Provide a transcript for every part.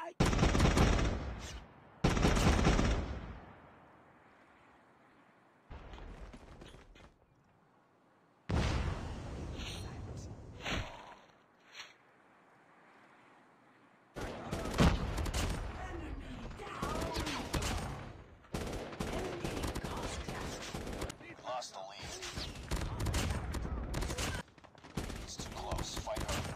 inside. Lost the lead. It's too close. Fight harder.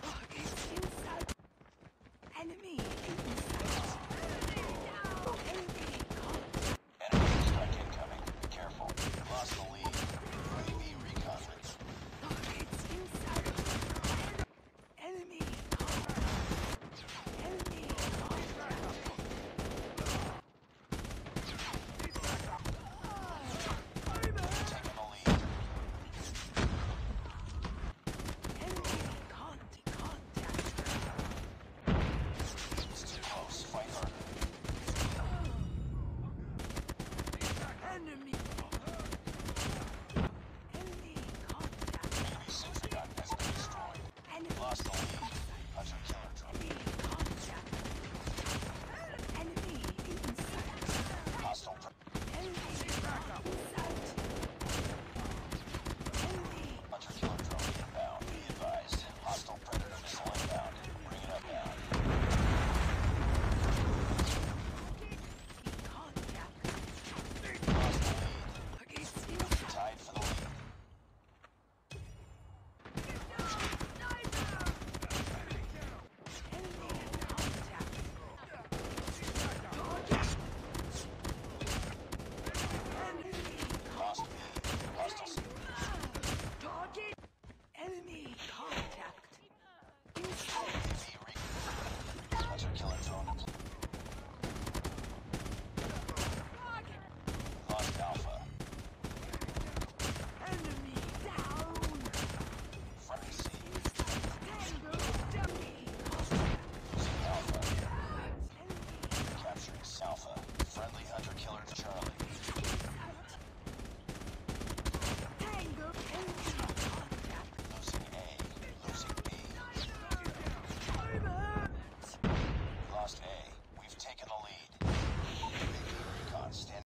Enemy inside. Enemy contact. Enemy strike incoming. Be careful. Lost the lead. UAV recon ready. Targets inside. Enemy contact. Enemy contact. Taking the lead. Enemy contact. It's too close. Fight harder. Enemy. Enemy contact. Enemy sentry gun has been destroyed. Enemy. Lost the lead. Hunter killer drone. Enemy contact. Enemy inside. Hostile. Enemy inside. Enemy. Hunter killer drone inbound. Be advised. Hostile predator missile inbound. Bring it up now. Contact. Lost the lead. Targets inside. Tied for the lead. Enemy contact. Enemy Lost lead. Hostile. target. Enemy contact. Inside. UAV recon. Hunter killer drone deployed. Lost Alpha. Enemy down. Friendly C. Tango dummy. Contact. Losing Alpha. Enemy Capturing Alpha. Friendly hunter killer Charlie. Tango. Enemy